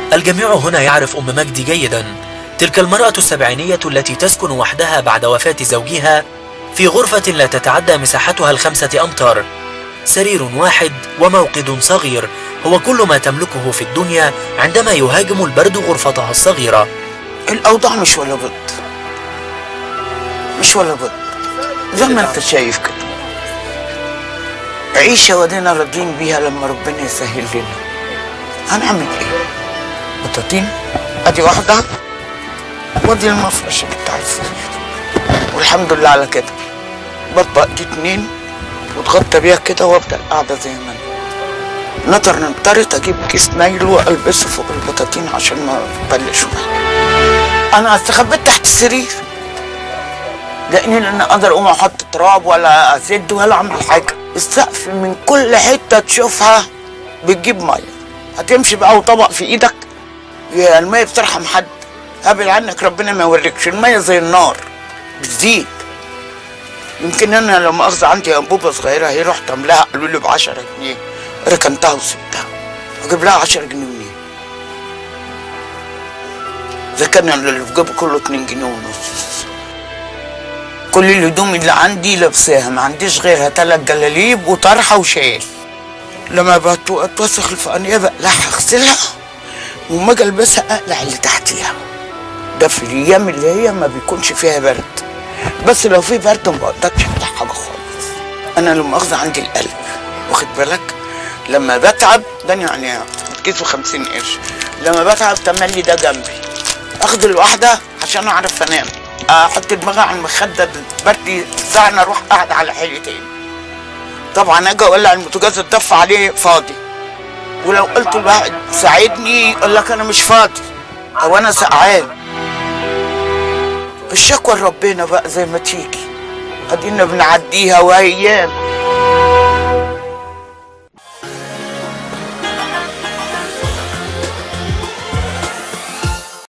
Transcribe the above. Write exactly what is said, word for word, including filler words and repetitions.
الجميع هنا يعرف أم مجدي جيدا، تلك المرأة السبعينية التي تسكن وحدها بعد وفاة زوجها في غرفة لا تتعدى مساحتها الخمسة أمتار، سرير واحد وموقد صغير هو كل ما تملكه في الدنيا عندما يهاجم البرد غرفتها الصغيرة. الأوضاع مش ولا بد، مش ولا بد زي ما انت شايف كده، عيشة ودينا راضيين بيها لما ربنا يسهل لنا. هنعمل ايه؟ بطاطين ادي واحدة وادي المفرش بتاع السرير، والحمد لله على كده. بطبق دي اتنين واتغطى بيها كده وافضل قاعدة زي ما انا. نطر نمطرت اجيب كيس نايل والبسه فوق البطاطين عشان ما تبلش معايا. انا استخبيت تحت السرير لاني لا اقدر اقوم احط تراب ولا اسد ولا اعمل حاجه. السقف من كل حته تشوفها بتجيب ميه، هتمشي بقى وطبق في ايدك، يا الميه بترحم حد؟ قابل عنك ربنا ما يوريكش. الميه زي النار بتزيد. يمكن انا لو مؤاخذه عندي انبوبه صغيره هي رحت املاها قالوا لي ب عشرة جنيه، ركنتها وسبتها. اجيب لها عشرة جنيه منين؟ اذا كان اللي في جيبي كله اتنين جنيه ونص. كل الهدوم اللي عندي لابساها، ما عنديش غيرها تلات جلاليب وطرحه وشال. لما بتوسخ الفقانيه بقلعها اغسلها وما اجي البسها اقلع اللي تحتيها. ده في الايام اللي هي ما بيكونش فيها برد، بس لو في برد ما بقدرش افتح حاجه خالص. انا لما اخذ عندي القلب، واخد بالك؟ لما بتعب ده يعني كيسه خمسين قرش، لما بتعب تملي ده جنبي، اخد الواحده عشان اعرف انام، احط دماغي على المخده برد ساعه انا اروح قاعده على حيلي تاني. طبعا اجي اولع البوتاجاز اتدفى عليه فاضي، ولو قلت لواحد ساعدني يقول لك انا مش فاضي او انا سقعان. الشكوى لربنا بقى زي ما تيجي، ادينا بنعديها وايام.